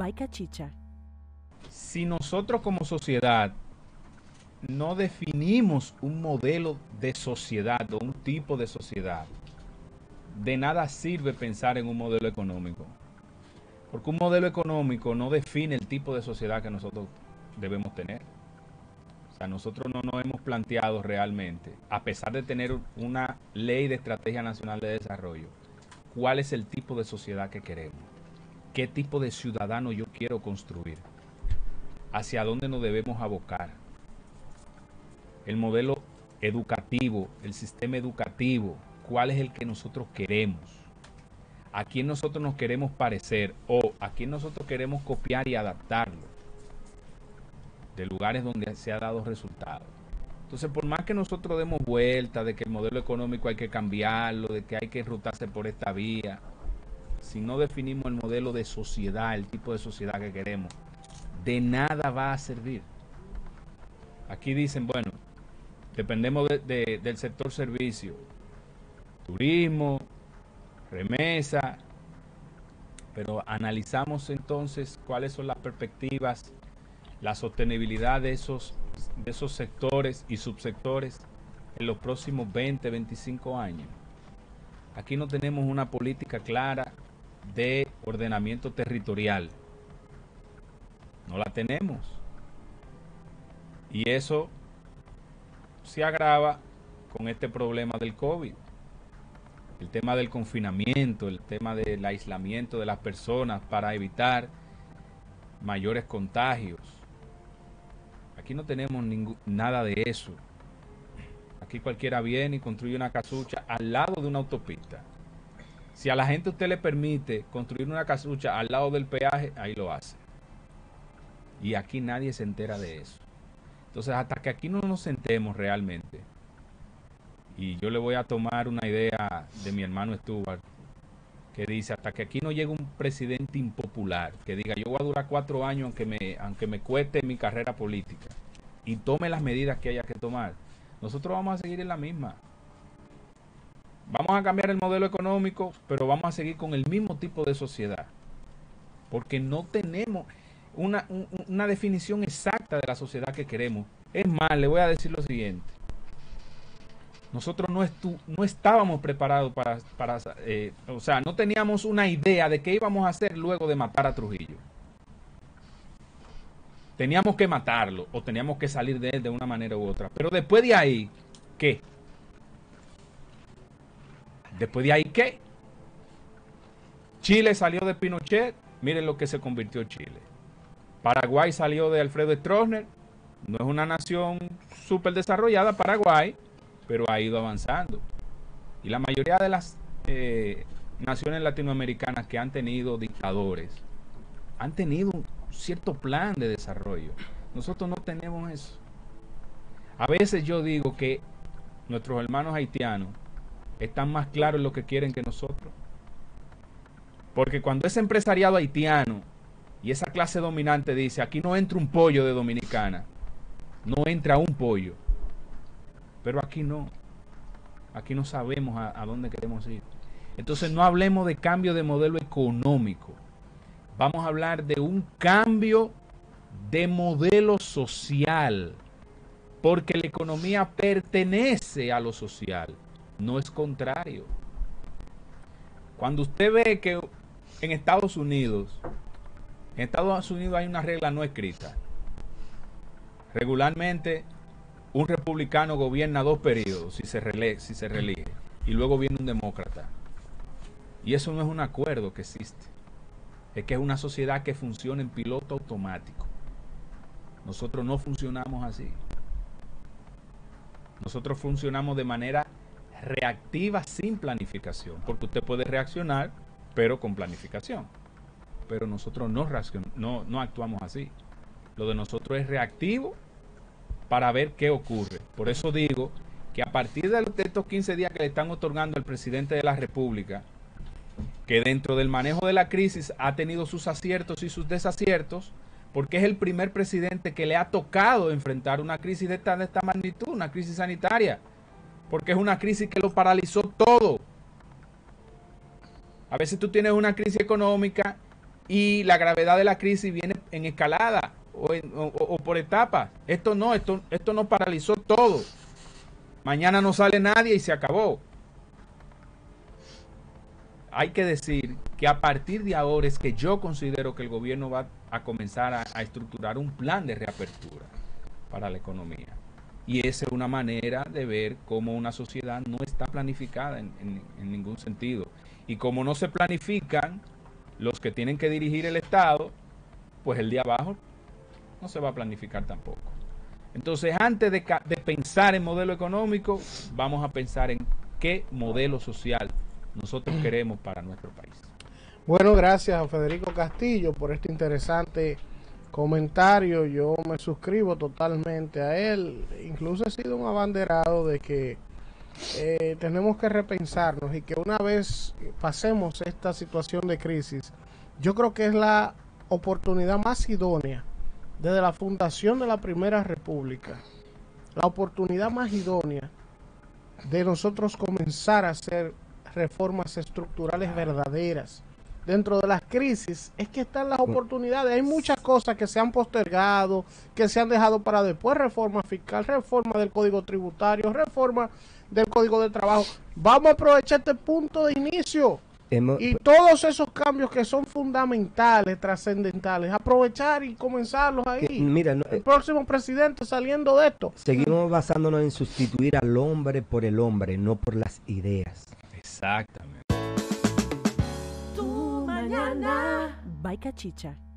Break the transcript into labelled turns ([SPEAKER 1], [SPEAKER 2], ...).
[SPEAKER 1] Jamaica Chicha.
[SPEAKER 2] Si nosotros como sociedad no definimos un modelo de sociedad o un tipo de sociedad, de nada sirve pensar en un modelo económico. Porque un modelo económico no define el tipo de sociedad que nosotros debemos tener. O sea, nosotros no nos hemos planteado realmente, a pesar de tener una ley de estrategia nacional de desarrollo, cuál es el tipo de sociedad que queremos, qué tipo de ciudadano yo quiero construir, hacia dónde nos debemos abocar. El modelo educativo, el sistema educativo, cuál es el que nosotros queremos, a quién nosotros nos queremos parecer o a quién nosotros queremos copiar y adaptarlo de lugares donde se ha dado resultados. Entonces, por más que nosotros demos vuelta de que el modelo económico hay que cambiarlo, de que hay que enrutarse por esta vía, si no definimos el modelo de sociedad, el tipo de sociedad que queremos, de nada va a servir. Aquí dicen, bueno, dependemos del sector servicio, turismo, remesa, pero analizamos entonces cuáles son las perspectivas, la sostenibilidad de esos sectores y subsectores en los próximos 20, 25 años. Aquí no tenemos una política clara de ordenamiento territorial. No la tenemos. Y eso se agrava con este problema del COVID. El tema del confinamiento, el tema del aislamiento de las personas para evitar mayores contagios. Aquí no tenemos nada de eso. Aquí cualquiera viene y construye una casucha al lado de una autopista. Si a la gente usted le permite construir una casucha al lado del peaje, ahí lo hace. Y aquí nadie se entera de eso. Entonces, hasta que aquí no nos sentemos realmente, y yo le voy a tomar una idea de mi hermano Stuart, que dice, hasta que aquí no llegue un presidente impopular, que diga, yo voy a durar 4 años aunque me cueste mi carrera política, y tome las medidas que haya que tomar, nosotros vamos a seguir en la misma. Vamos a cambiar el modelo económico, pero vamos a seguir con el mismo tipo de sociedad, porque no tenemos una definición exacta de la sociedad que queremos. Es más, le voy a decir lo siguiente. Nosotros no estábamos preparados o sea, no teníamos una idea de qué íbamos a hacer luego de matar a Trujillo. Teníamos que matarlo o teníamos que salir de él de una manera u otra. Pero después de ahí, ¿qué? Después de ahí, ¿qué? Chile salió de Pinochet, miren lo que se convirtió Chile. Paraguay salió de Alfredo Stroessner, no es una nación súper desarrollada Paraguay, pero ha ido avanzando. Y la mayoría de las naciones latinoamericanas que han tenido dictadores, han tenido un cierto plan de desarrollo. Nosotros no tenemos eso. A veces yo digo que nuestros hermanos haitianos están más claros en lo que quieren que nosotros. Porque cuando ese empresariado haitiano y esa clase dominante dice, aquí no entra un pollo de Dominicana, no entra un pollo. Pero aquí no. Aquí no sabemos a dónde queremos ir. Entonces no hablemos de cambio de modelo económico. Vamos a hablar de un cambio de modelo social. Porque la economía pertenece a lo social. No es contrario. Cuando usted ve que en Estados Unidos hay una regla no escrita. Regularmente un republicano gobierna 2 periodos si se reelige, y luego viene un demócrata. Y eso no es un acuerdo que existe. Es que es una sociedad que funciona en piloto automático. Nosotros no funcionamos así. Nosotros funcionamos de manera reactiva sin planificación, porque usted puede reaccionar, pero con planificación. Pero nosotros no actuamos así. Lo de nosotros es reactivo para ver qué ocurre. Por eso digo que a partir de estos 15 días que le están otorgando al presidente de la República, que dentro del manejo de la crisis ha tenido sus aciertos y sus desaciertos, porque es el primer presidente que le ha tocado enfrentar una crisis de esta magnitud, una crisis sanitaria, porque es una crisis que lo paralizó todo. A veces tú tienes una crisis económica Y la gravedad de la crisis viene en escalada o por etapas. Esto no paralizó todo. Mañana no sale nadie y se acabó. Hay que decir que a partir de ahora es que yo considero que el gobierno va a comenzar a estructurar un plan de reapertura para la economía. Y esa es una manera de ver cómo una sociedad no está planificada en ningún sentido. Y como no se planifican los que tienen que dirigir el Estado, pues el de abajo no se va a planificar tampoco. Entonces, antes de pensar en modelo económico, vamos a pensar en qué modelo social nosotros queremos para nuestro país.
[SPEAKER 1] Bueno, gracias a Federico Castillo por este interesante comentario. Yo me suscribo totalmente a él. Incluso he sido un abanderado de que tenemos que repensarnos y que una vez pasemos esta situación de crisis, yo creo que es la oportunidad más idónea desde la fundación de la Primera República, la oportunidad más idónea de nosotros comenzar a hacer reformas estructurales verdaderas. Dentro de las crisis es que están las oportunidades. Hay muchas cosas que se han postergado, que se han dejado para después. Reforma fiscal, reforma del Código Tributario, reforma del Código de Trabajo. Vamos a aprovechar este punto de inicio y todos esos cambios que son fundamentales, trascendentales, aprovechar y comenzarlos ahí.
[SPEAKER 3] Mira,
[SPEAKER 1] el próximo presidente saliendo de esto.
[SPEAKER 3] Seguimos basándonos en sustituir al hombre por el hombre, no por las ideas.
[SPEAKER 2] Exactamente.
[SPEAKER 4] Tu mañana. By Cachicha.